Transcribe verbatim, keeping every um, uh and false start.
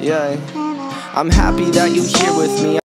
Yeah, I'm happy that you here with me.